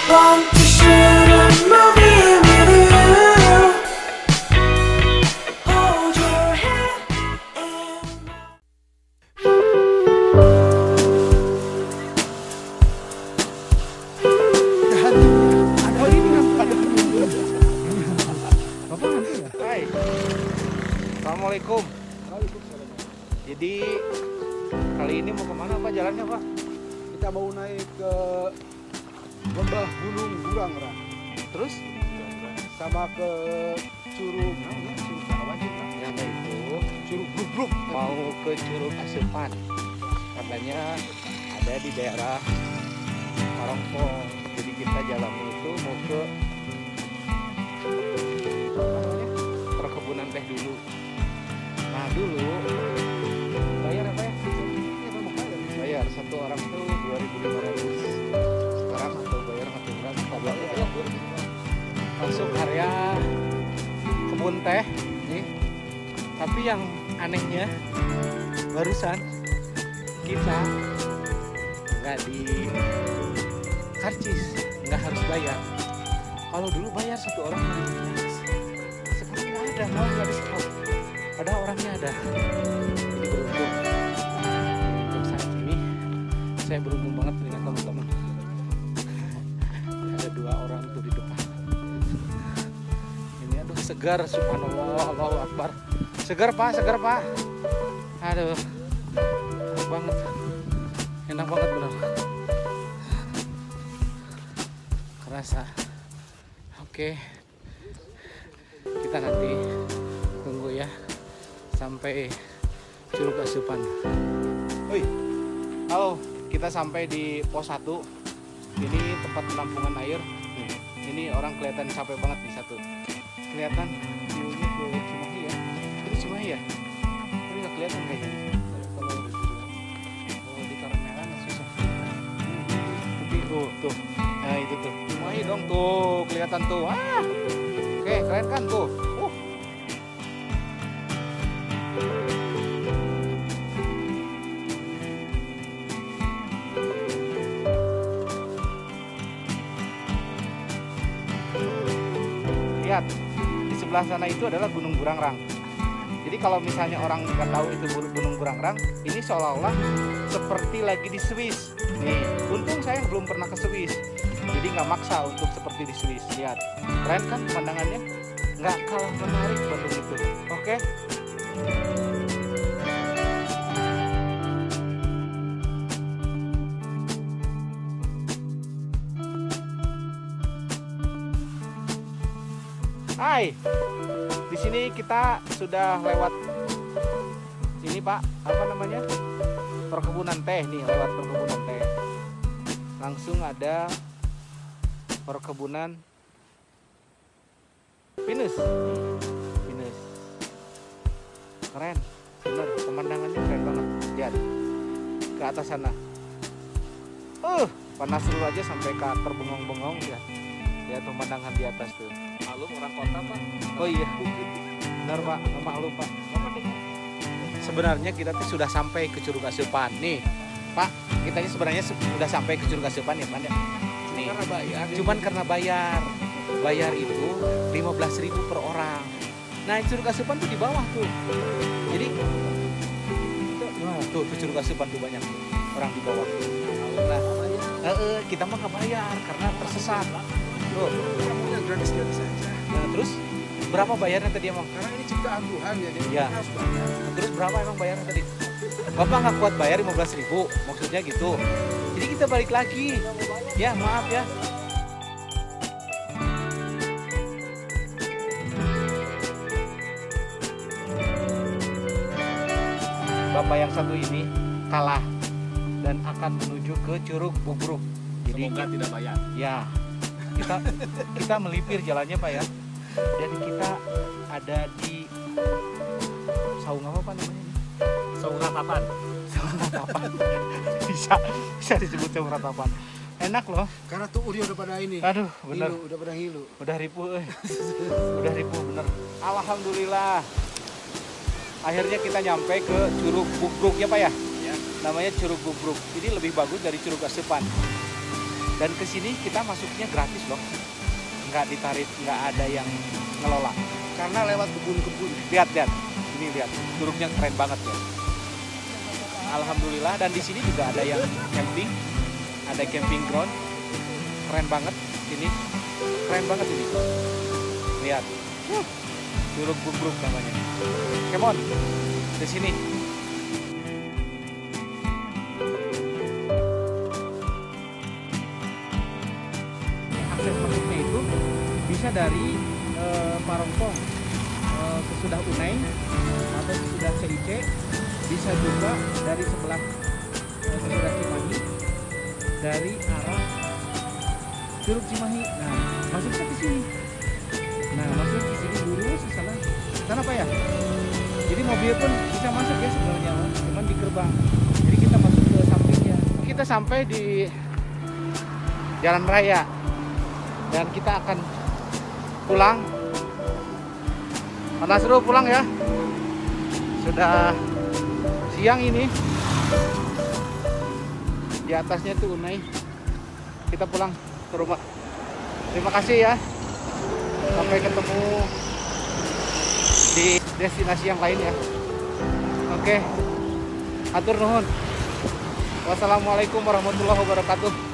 want to shoot a movie with you. Hold your hand in Hai, Assalamualaikum. Jadi kali ini mau kemana Pak jalannya Pak? Kita mau naik ke lembah Gunung Burangrang, Terus? sama ke Curug Awaji, Yang itu Curug Bruk-Bruk. mau ke Curug Asupan. Katanya ada di daerah Parongpong. Jadi kita jalannya itu mau ke apa namanya? Perkebunan teh dulu. Nah dulu bayar apa ya? Bayar satu orang tuh 2.500. Sekarang atau bayar satu orang masuk area kebun teh nih. Tapi yang anehnya barusan kita nggak di karcis, nggak harus bayar. Kalau dulu bayar satu orang 2.500. Sekarang nggak ada, mau nggak di stop. Padahal orangnya ada. Jadi beruntung. Untuk saat ini saya beruntung banget dengan teman-teman. Ada 2 orang tuh di depan. Ini aduh segar, subhanallah, Allahu Akbar. Segar Pak, segar Pak. Aduh, enak banget. Enak banget benar. Kerasa. Oke. Kita nanti tunggu ya sampai Curug Asupan. Woi. Halo, kita sampai di pos 1. Ini tempat penampungan air. Ini orang kelihatan capek banget di satu. Kelihatan view-nya ke Cimahi ya. Itu Cimahi ya? Tapi nggak kelihatan kayaknya. Kalau di Karmelan susah. Tapi tuh. Nah itu tuh. Cimahi dong tuh, kelihatan tuh. Wah. Oke, keren kan tuh. Lihat, di sebelah sana itu adalah Gunung Burangrang. Jadi kalau misalnya orang nggak tahu itu Gunung Burangrang, ini seolah-olah seperti lagi di Swiss. Nih, untung saya belum pernah ke Swiss, jadi nggak maksa untuk seperti di Swiss. Lihat, keren kan pemandangannya? Nggak kalah menarik Bandung itu. Oke. Hai, di sini kita sudah lewat ini Pak, apa namanya? Perkebunan teh nih, lewat perkebunan teh. Langsung ada perkebunan pinus. Pinus. Keren, bener, pemandangannya keren banget. Lihat ke atas sana. Panas dulu aja sampai ke terbengong-bengong ya. Lihat pemandangan di atas tuh. Maklum orang kota Pak. Oh iya, benar Pak, nggak maklum Pak. Sebenarnya kita tuh sudah sampai ke Curug Asupan nih, Pak. Kita ini sebenarnya sudah sampai ke Curug Asupan ya Pak. Nih, karena bayar. Cuman karena bayar itu 15.000 per orang. Nah Curug Asupan tuh di bawah tuh. Jadi, tuh Curug Asupan tuh banyak orang di bawah. Nah, kita mah nggak bayar karena tersesat. Tuh, Gratis saja. nah, terus berapa bayarnya tadi emang? Karena ini ciptaan Tuhan ya, jadi Ya. harus bayar. Terus berapa emang bayarnya tadi? Bapak nggak kuat bayar 15.000, maksudnya gitu. Jadi kita balik lagi. Ya maaf ya. Bapak yang satu ini kalah dan akan menuju ke Curug Bruk-Bruk. Jadi Semoga tidak bayar. ya, kita melipir jalannya Pak ya. Dan kita ada di saung apa Pak namanya? Saung ratapan. Saung ratapan. bisa disebut saung ratapan. Enak loh. Karena tuh udah pada ini. Aduh, bener. Udah pada ngilu. Udah ripuh, udah ripuh bener. Alhamdulillah. Akhirnya kita nyampe ke Curug Bruk-Bruk ya Pak ya? Ya. Namanya Curug Bruk-Bruk. Ini lebih bagus dari Curug Asupan. Dan ke sini kita masuknya gratis loh. Nggak ditarik, nggak ada yang ngelola. Karena lewat kebun-kebun. Lihat. Ini lihat, curugnya keren banget ya. Alhamdulillah, dan di sini juga ada yang camping. Ada camping ground. Keren banget ini. Keren banget ini. Lihat. Curug Bumbruk namanya. Come on. Di sini. Akses masuknya itu bisa dari Parongpong sesudah Unai atau sesudah CIC, bisa juga dari sebelah sesudah Cimahi, dari arah Curug Cimahi. Nah, masuknya ke sini. Nah, masuk ke sini lurus ke sana apa ya? Jadi mobil pun bisa masuk ya sebenarnya, cuman di gerbang. Jadi kita masuk ke sampingnya. Kita sampai di jalan raya dan kita akan pulang. Mas Nasrul pulang ya. Sudah siang ini. Di atasnya itu Unai. Kita pulang ke rumah. Terima kasih ya. Sampai ketemu di destinasi yang lain ya. Oke. Atur nuhun. Wassalamualaikum warahmatullahi wabarakatuh.